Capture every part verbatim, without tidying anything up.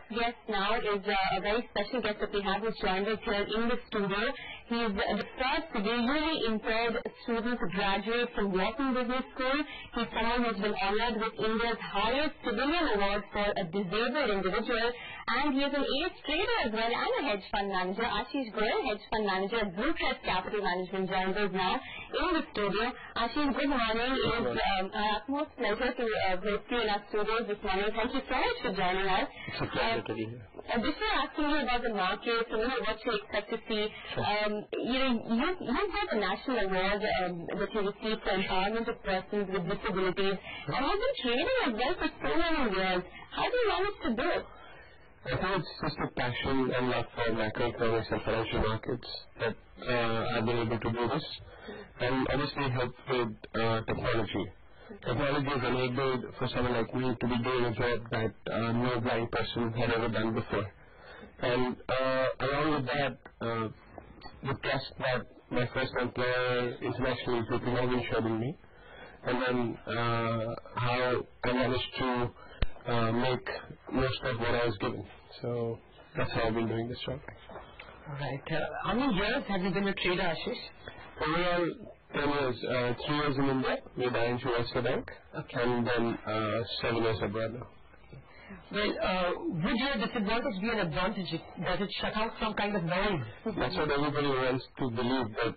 guest now is uh, a very special guest that we have who's joined us here in the studio. He's uh, the first visually impaired student to graduate from Wharton Business School. He's someone who's been honored with India's highest civilian award for a disabled individual. And he is an ace trader as well and a hedge fund manager. Ashish Goyal, hedge fund manager at Crest Capital Management, joins us now in the studio. Ashish, good morning. It is um, our utmost pleasure to uh, host you in our studios this morning. Thank you so much for joining us. It's a pleasure to be here. Uh, before asking you about the market and you know, what you expect to see, Sure. um, you know, you, you got a national award um, that you received for empowerment of persons with disabilities. Sure. And you've been trading as well for so many years. How do you manage to do it? I think it's just a passion and love for macroeconomics and financial markets that uh, I've been able to do this, and obviously help with uh, technology. Technology has enabled for someone like me to be doing a job that uh, no blind person had ever done before. And uh, along with that, uh, the trust that my first employer internationally, J P Morgan, showed in me, and then uh, how I managed to uh, make most of what I was given. So that's how I've been doing this job. Right. Uh, how many years have you been a trader, Ashish? Overall, ten years. Uh, three years in India with I N G Western Bank, Okay. and then uh, seven years abroad now. Well, uh, would your disadvantage be an advantage? Does it shut out some kind of noise? That's what everybody wants to believe. But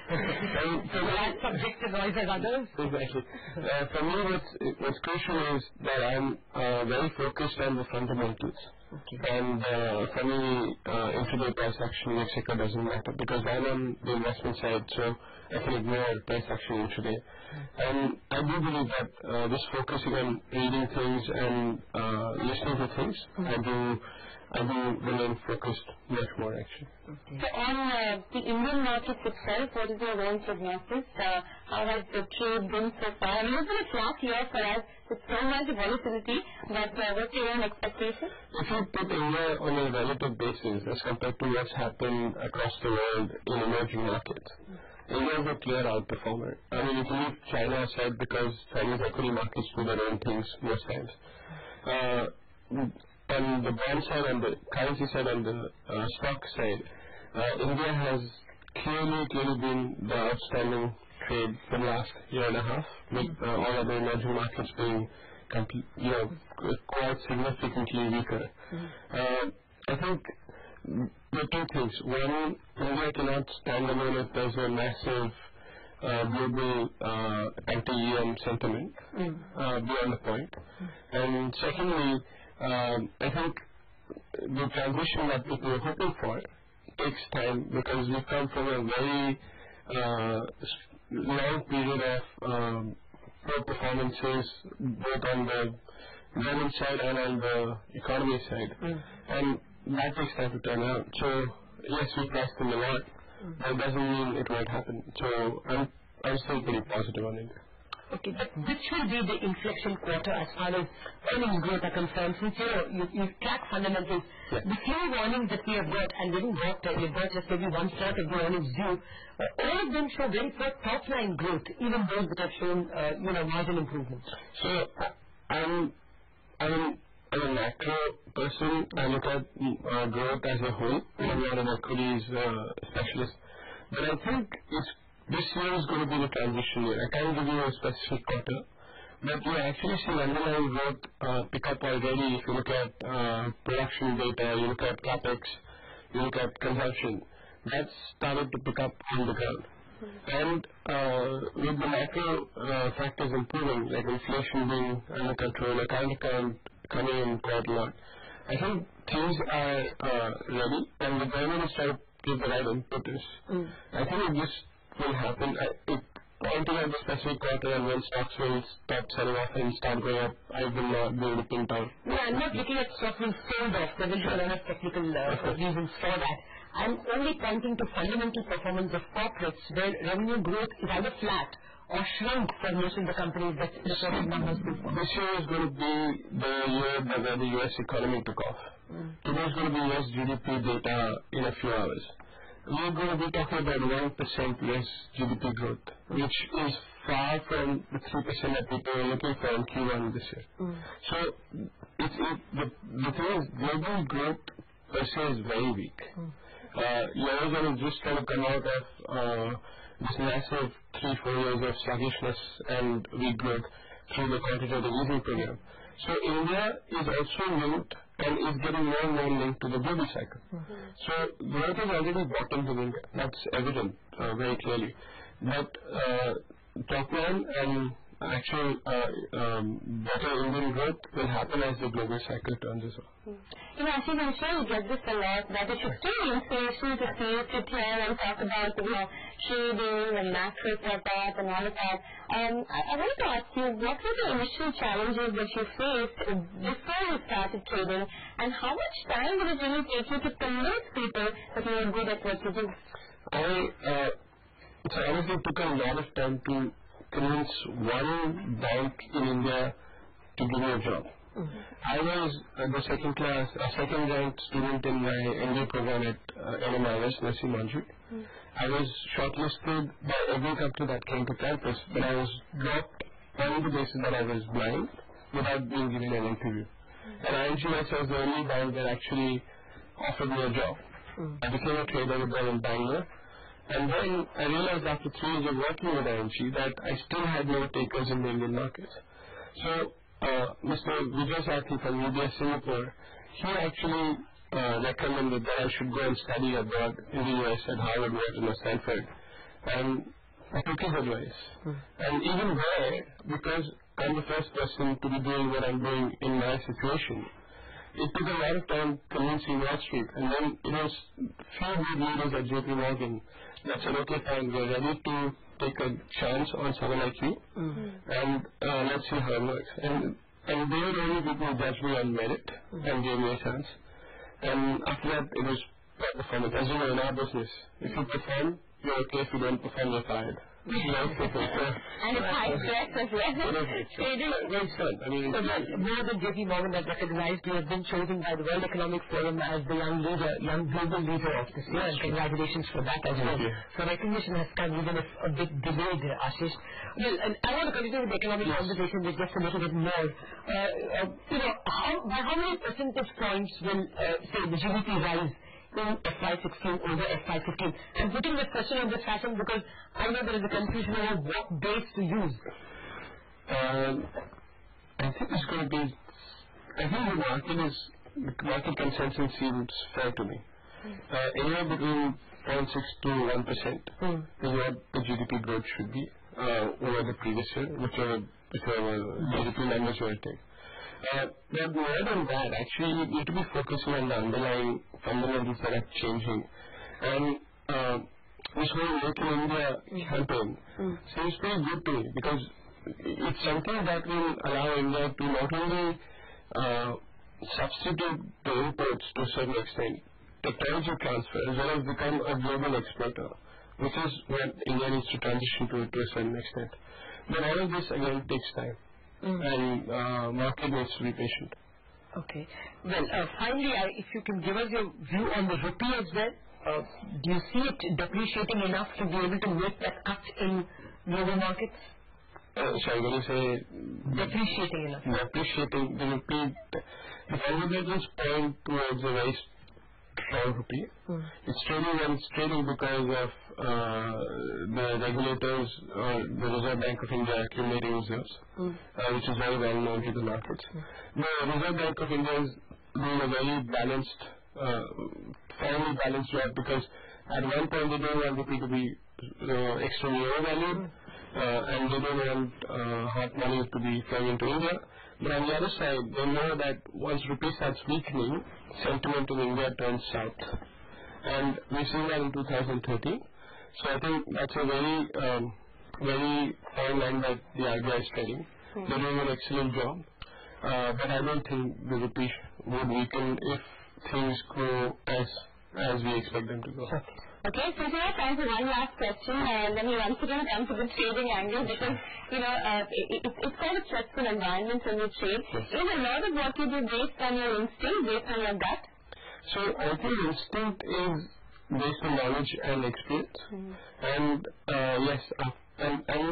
So you're as subject to noise as others? Exactly. Uh, for me, what's, what's crucial is that I'm uh, very focused on the fundamentals. Okay. And uh, for me, uh, intraday price action, et cetera doesn't matter because I'm on the investment side, so I can ignore price action intraday. And I do believe that uh, just focusing on reading things and uh, listening to things, I do, I do remain focused much more actually. Okay. So on uh, the Indian markets itself, what is your own prognosis? Uh, how has the trade been so far? I mean, it's been a flat year for us with so much volatility, but uh, what's your own expectation? If you put India on a relative basis as compared to what's happened across the world in emerging markets, India is a clear outperformer. I mean, if you leave China aside because Chinese equity markets do their own things most times. Uh, on the bond side, on the currency side, on the uh, stock side, uh, India has clearly, clearly been the outstanding trade for the last year and a half, with uh, all other emerging markets being complete, you know, quite significantly weaker. Mm-hmm. Uh, I think there are two things. One, India cannot stand alone if there's a massive uh, global uh, anti-E M sentiment Mm. uh, beyond the point. And secondly, um, I think the transition that people are hoping for takes time because we've come from a very uh, long period of um, poor performances both on the government side and on the economy side. Mm. And that takes time to turn out. So, yes, we priced them a lot. Mm. That doesn't mean it won't happen. So, I'm, I'm still pretty positive on it. Okay, but which will be the inflection quarter as far as earnings growth are concerned? Since you know, you, you track fundamentals, Yeah. the few warnings that we have got, and we didn't got, uh, we got just maybe one third of the earnings due, uh, all of them show very poor top line growth, even those that have shown, uh, you know, margin improvements. So, I- I'm, I'm, I'm a macro person. I look at uh, growth as a whole. I'm not an equities uh, specialist. But I think it's, this year is going to be the transition year. I can't give you a specific quarter, but you actually see underlying growth uh, pick up already. If you look at uh, production data, you look at capex, you look at consumption, that's started to pick up on the ground. And uh, with the macro uh, factors improving, like inflation being under control, a current account coming in quite a lot, I think things are uh, ready, and the government is trying to give the right impetus. Mm. I think it just will happen. I, it, pointing at the specific quarter and when stocks will stop selling off and start going up, I will not be able to pin down. No, I'm not looking at stocks being sold off. There will be a lot of technical uh, reasons for that. I'm only pointing to fundamental performance of corporates where revenue growth is either flat or shrunk for most of the companies that reported numbers before. This year is going to be the year where the U S economy took off. Mm. Today is going to be U S G D P data in a few hours. We're going to be talking about one percent U S G D P growth, which is far from the three percent that people were looking for in Q one this year. Mm. So it's, it, the, the thing is, global growth per se is very weak. Mm. Uh, Eurozone is just trying to come out of uh, this massive three, four years of sluggishness and weak growth through the quantitative easing program. So India is also linked and is getting more and more linked to the global cycle. Mm-hmm. So growth is already bottomed in India. That's evident uh, very clearly. But uh, top line and actual uh, um, better Indian growth will happen as the global cycle turns as well. You know, Ashish, I'm sure you get this a lot, that it should still be inspiration to see you sit here and talk about, you know, trading and macros like that and all of that. Um, I, I wanted to ask you, what were the initial challenges that you faced before you started trading, and how much time did it really take you to convince people that you were good at what you do? I, uh, so honestly, it took a lot of time to convince one bank in India to give me a job. Mm-hmm. I was uh, the second class, a second ranked student in my M B A program at uh, N M I S, Nursing Manjut. Mm-hmm. I was shortlisted by every company that came to campus, but I was dropped on the basis that I was blind without being given an interview. Mm-hmm. And I N G was the only bank that actually offered me a job. Mm-hmm. I became a trader with them in Bangalore. And then I realized after three years of working with I N G that I still had no takers in the Indian markets. So uh, Mister Vijay Sathi from U B S Singapore, he actually uh, recommended that I should go and study abroad in the U S at Harvard, Wharton, or Stanford. And I took his advice. Hmm. And even there, because I'm the first person to be doing what I'm doing in my situation, it took a lot of time convincing Wall Street. And then it was few good leaders at J P Morgan that said, okay, fine, we're ready to take a chance on someone like you, mm-hmm. and uh, let's see how it works. And, and they were the only people who judged me on merit mm-hmm. and gave me a chance. And after that, it was performance. As you know, in our business, if you perform, you're okay. If you don't perform, you're fired. And it's high stress as well. It is. Very fun. I mean, so more than J P Morgan has recognized, you have been chosen by the World Economic Forum as the young leader, young global leader of this year, and congratulations for that as well. So recognition has come even if a bit delayed, Ashish. Well, and I want to continue with the economic yes. conversation with just a little bit more. Uh, uh, you know, how, by how many percentage points will, uh, say, the G D P rise in F Y sixteen over F Y fifteen? I'm putting this question in this fashion because I know there is a confusion over what base to use. Um, I think it's going to be, I think the market is, the market consensus seems fair to me. Uh, anywhere between zero point six to one percent mm. is what the G D P growth should be uh, over the previous year, whichever, whichever G D P numbers you take. Uh, but more than that, actually, you need to be focusing on the underlying fundamentals that are changing. And uh, this whole Make in India campaign mm. seems pretty good to me because it's something that will allow India to not only uh, substitute the imports to a certain extent, technology transfer, as well as become a global exporter, which is what India needs to transition to to a certain extent. But all of this, again, takes time. Mm. And uh, market needs to be patient. Okay. Well, uh, finally, I, if you can give us your view on the rupee as well, uh, do you see it depreciating enough to be able to make that cut in global markets? Uh, sorry, when you say depreciating enough? Depreciating, the rupee, the fundamentals point towards a very strong rupee. Hmm. It's trading and it's trading because of uh, the regulators, uh, the Reserve Bank of India accumulating reserves, hmm. uh, which is very well known to the markets. Hmm. The Reserve Bank of India is doing a very balanced, uh, fairly balanced job because at one point they don't want rupee to be uh, extremely overvalued, hmm. Uh, and they don't want uh, hot money to be flowing into India. But on the other side, they know that once rupee starts weakening, sentiment in India turns south. And we've seen that in two thousand thirteen. So I think that's a very, um, very fine line that the R B I is trading. Mm-hmm. They're doing an excellent job. Uh, but I don't think the rupee would weaken if things go as, as we expect them to go. Okay, so we have time for one last question, and then we once again come to the trading angle because, you know, uh, it, it, it's quite a stressful environment when you trade. Yes. Is a lot of what you do based on your instinct, based on your gut? So I think instinct is based on knowledge and experience. Mm-hmm. And uh, yes, uh, and, and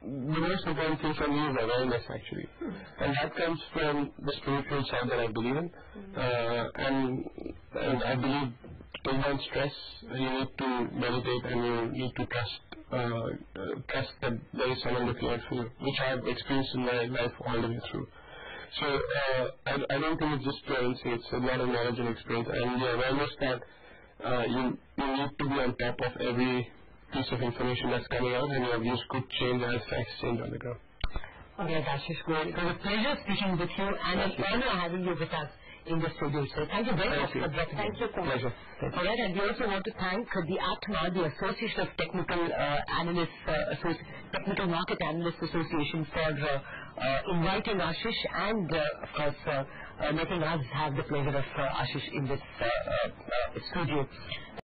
the most important thing for me is awareness, actually. And that comes from the spiritual side that I believe in. Uh, and, and I believe to prevent stress, you need to meditate and you need to trust, uh, uh, trust that there is someone looking out for you, which I have experienced in my life all the way through. So uh, I, I don't think it's just fluency, it's a lot of knowledge and experience, and the awareness that uh, you, you need to be on top of every piece of information that's coming out, and your views could change as facts change on the ground. All right, Ashish Goyal, it was a pleasure speaking with you and an honor having you with us in the studio. So thank you very Thank much you. for dropping Thank you so much. Pleasure. Thank you. All right, and we also want to thank uh, the A T M A, the Association of Technical uh, Analysts, uh, Associ- Technical Market Analysts Association, for uh, uh, inviting Ashish and, uh, of course, uh, uh, letting us have the pleasure of uh, Ashish in this uh, uh, uh, studio.